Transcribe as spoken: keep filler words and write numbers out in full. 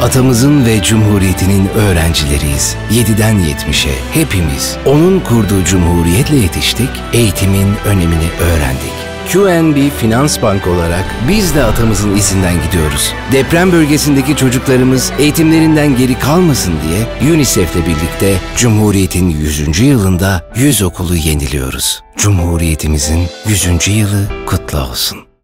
Atamızın ve Cumhuriyeti'nin öğrencileriyiz. yediden yetmişe hepimiz onun kurduğu cumhuriyetle yetiştik, eğitimin önemini öğrendik. Q N B Finans Bank olarak biz de atamızın izinden gidiyoruz. Deprem bölgesindeki çocuklarımız eğitimlerinden geri kalmasın diye UNICEF'le birlikte Cumhuriyet'in yüzüncü yılında yüz okulu yeniliyoruz. Cumhuriyetimizin yüzüncü yılı kutlu olsun.